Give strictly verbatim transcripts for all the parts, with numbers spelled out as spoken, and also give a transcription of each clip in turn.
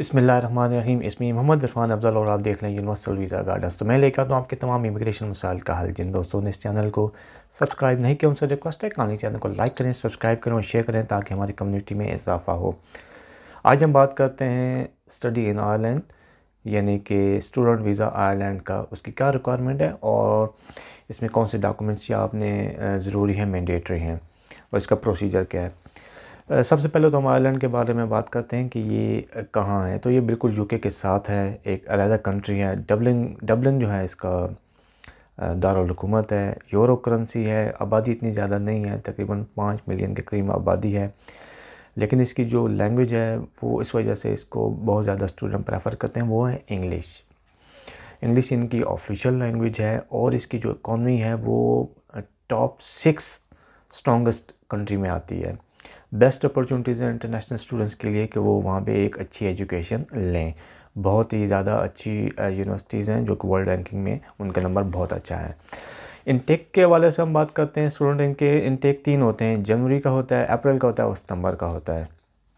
बिस्मिल्लाहिर्रहमानिर्रहीम। इसमें मोहम्मद इरफान अफजल और आप देख रहे हैं यूनिवर्सल वीज़ा गाइडेंस। तो मैं लेकर आता हूँ आपके तमाम इमिग्रेशन मसाइल का हल। जिन दोस्तों ने इस चैनल को सब्सक्राइब नहीं किया उनसे रिक्वेस्ट है कि चैनल को लाइक करें, सब्सक्राइब करें और शेयर करें ताकि हमारी कम्युनिटी में इजाफा हो। आज हम बात करते हैं स्टडी इन आयरलैंड, यानी कि स्टूडेंट वीज़ा आयरलैंड का, उसकी क्या रिक्वायरमेंट है और इसमें कौन से डॉक्यूमेंट्स आपने ज़रूरी हैं, मैंडेटरी हैं, और इसका प्रोसीजर क्या है। सबसे पहले तो हम आयरलैंड के बारे में बात करते हैं कि ये कहाँ है। तो ये बिल्कुल यूके के साथ है, एक अलग कंट्री है। डबलिन डबलिन जो है इसका दारुल हुकूमत है। यूरो करेंसी है। आबादी इतनी ज़्यादा नहीं है, तकरीबन पाँच मिलियन के करीब आबादी है, लेकिन इसकी जो लैंग्वेज है वो इस वजह से इसको बहुत ज़्यादा स्टूडेंट प्रेफर करते हैं, वो है इंग्लिश। इंग्लिश इनकी ऑफिशियल लैंग्वेज है और इसकी जो इकॉनमी है वो टॉप सिक्स स्ट्रॉन्गेस्ट कंट्री में आती है। बेस्ट अपॉर्चुनिटीज़ हैं इंटरनेशनल स्टूडेंट्स के लिए कि वो वहाँ पे एक अच्छी एजुकेशन लें। बहुत ही ज़्यादा अच्छी यूनिवर्सिटीज़ हैं जो कि वर्ल्ड रैंकिंग में उनका नंबर बहुत अच्छा है। इनटेक के हवाले से हम बात करते हैं। स्टूडेंट इनके इनटेक तीन होते हैं, जनवरी का होता है, अप्रैल का होता है और सितंबर का होता है।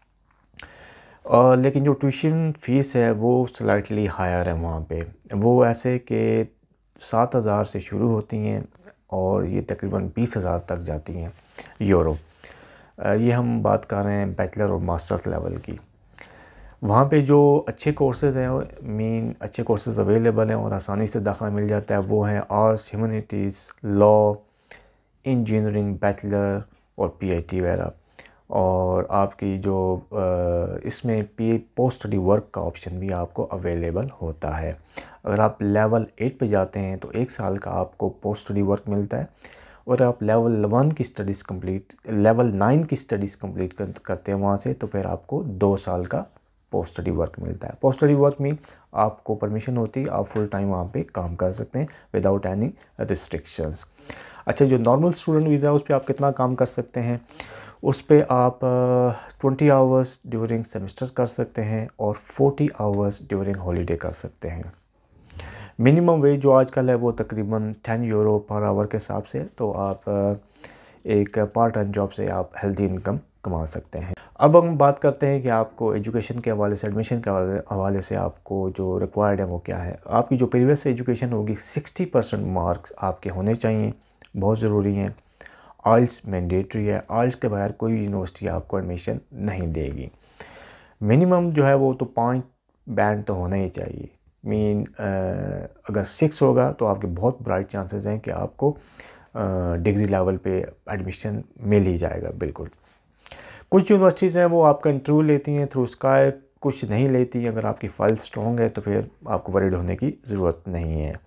और लेकिन जो ट्यूशन फ़ीस है वो स्लाइटली हायर है वहाँ पे। वो ऐसे कि सात हज़ार से शुरू होती हैं और ये तकरीबन बीस हज़ार तक जाती हैं यूरो। ये हम बात कर रहे हैं बैचलर और मास्टर्स लेवल की। वहाँ पे जो अच्छे कोर्सेज़ हैं, मेन अच्छे कोर्सेज़ अवेलेबल हैं और आसानी से दाखिला मिल जाता है, वो हैं arts, humanities, law, engineering, bachelor और पीएचडी वगैरह। और आपकी जो इसमें पी पोस्ट स्टडी वर्क का ऑप्शन भी आपको अवेलेबल होता है। अगर आप लेवल एट पे जाते हैं तो एक साल का आपको पोस्ट स्टडी वर्क मिलता है, और आप लेवल वन की स्टडीज़ कंप्लीट लेवल नाइन की स्टडीज़ कंप्लीट करते हैं वहाँ से, तो फिर आपको दो साल का पोस्ट स्टडी वर्क मिलता है। पोस्ट स्टडी वर्क में आपको परमिशन होती है, आप फुल टाइम वहाँ पे काम कर सकते हैं विदाउट एनी रिस्ट्रिक्शंस। अच्छा, जो नॉर्मल स्टूडेंट वीज़ा उस पर आप कितना काम कर सकते हैं, उस पर आप ट्वेंटी आवर्स ड्यूरिंग सेमेस्टर कर सकते हैं और फोर्टी आवर्स ड्यूरिंग हॉलीडे कर सकते हैं। मिनिमम वेज जो आजकल है वो तकरीबन टेन यूरो पर आवर के हिसाब से, तो आप एक पार्ट टाइम जॉब से आप हेल्दी इनकम कमा सकते हैं। अब हम बात करते हैं कि आपको एजुकेशन के हवाले से, एडमिशन के हवाले से आपको जो रिक्वायर्ड है वो क्या है। आपकी जो प्रीवियस एजुकेशन होगी सिक्सटी परसेंट मार्क्स आपके होने चाहिए, बहुत ज़रूरी हैं। आइल्स मैंडेटरी है, आइल्स के बगैर कोई यूनिवर्सिटी आपको एडमिशन नहीं देगी। मिनिमम जो है वो तो पाँच बैंड तो होना ही चाहिए। मीन अगर सिक्स होगा तो आपके बहुत ब्राइट चांसेस हैं कि आपको डिग्री लेवल पे एडमिशन मिल ही जाएगा बिल्कुल। कुछ यूनिवर्सिटीज़ हैं वो आपका इंटरव्यू लेती हैं थ्रू स्काइप, कुछ नहीं लेती। अगर आपकी फ़ाइल स्ट्रॉन्ग है तो फिर आपको वरीड होने की ज़रूरत नहीं है।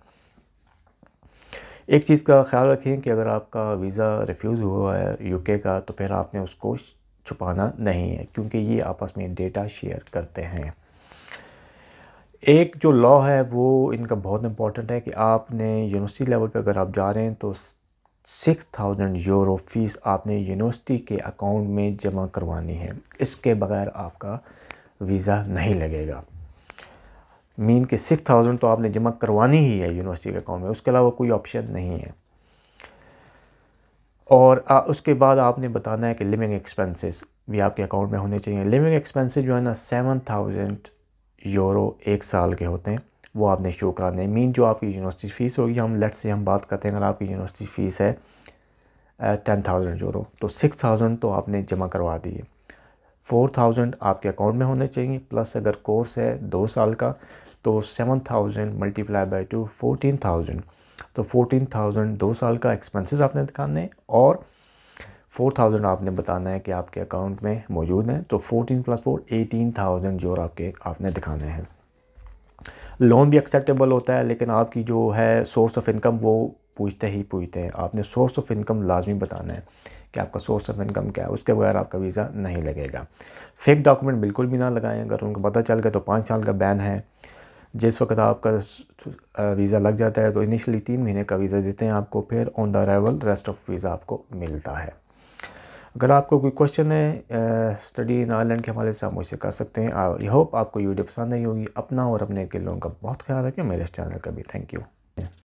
एक चीज़ का ख्याल रखें कि अगर आपका वीज़ा रिफ्यूज़ हुआ है यूके का, तो फिर आपने उसको छुपाना नहीं है, क्योंकि ये आपस में डेटा शेयर करते हैं। एक जो लॉ है वो इनका बहुत इंपॉर्टेंट है कि आपने यूनिवर्सिटी लेवल पे अगर आप जा रहे हैं तो सिक्स थाउजेंड यूरो फीस आपने यूनिवर्सिटी के अकाउंट में जमा करवानी है। इसके बगैर आपका वीज़ा नहीं लगेगा। मीन के सिक्स थाउजेंड तो आपने जमा करवानी ही है यूनिवर्सिटी के अकाउंट में, उसके अलावा कोई ऑप्शन नहीं है। और आ, उसके बाद आपने बताना है कि लिविंग एक्सपेंसेस भी आपके अकाउंट में होने चाहिए। लिविंग एक्सपेंसेस जो है ना सेवन थाउजेंड यूरो एक साल के होते हैं, वो आपने शो कराने हैं। मीन जो आपकी यूनिवर्सिटी फ़ीस होगी, हम लेट्स से हम बात करते हैं अगर आपकी यूनिवर्सिटी फ़ीस है टेन थाउजेंड यूरो, तो सिक्स थाउजेंड तो आपने जमा करवा दिए। फोर थाउजेंड आपके अकाउंट में होने चाहिए, प्लस अगर कोर्स है दो साल का तो seven thousand multiply by two fourteen thousand, तो फोर्टीन थाउजेंड दो साल का एक्सपेंसेस आपने दिखाने हैं और फोर थाउजेंड आपने बताना है कि आपके अकाउंट में मौजूद हैं। तो fourteen plus four eighteen thousand जो आपके आपने दिखाने हैं। लोन भी एक्सेप्टेबल होता है, लेकिन आपकी जो है सोर्स ऑफ इनकम वो पूछते ही पूछते हैं। आपने सोर्स ऑफ इनकम लाजमी बताना है कि आपका सोर्स ऑफ इनकम क्या है, उसके बगैर आपका वीज़ा नहीं लगेगा। फेक डॉक्यूमेंट बिल्कुल भी ना लगाएं, अगर उनको पता चल गया तो पाँच साल का बैन है। जिस वक्त आपका वीज़ा लग जाता है तो इनिशियली तीन महीने का वीज़ा देते हैं आपको, फिर on the arrival rest of visa आपको मिलता है। अगर आपको कोई क्वेश्चन है स्टडी इन आयरलैंड के हवाले से आप मुझसे कर सकते हैं। आई होप आपको ये वीडियो पसंद आई होगी। अपना और अपने के लोगों का बहुत ख्याल रखें, मेरे इस चैनल का भी। Thank you.